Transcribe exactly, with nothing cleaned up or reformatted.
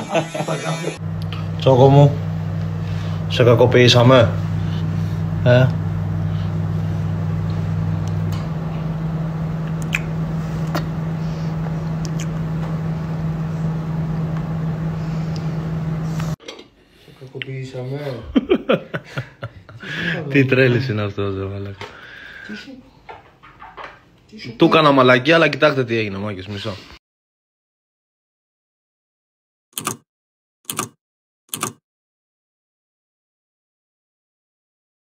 Τσόκο μου, σε κακοποιήσαμε. Ε. Σε κακοποιήσαμε. Τι τρέλης είναι αυτός, ρε μαλάκα. Του έκανα μαλακία, αλλά κοιτάξτε τι έγινε, μάκες, μισό.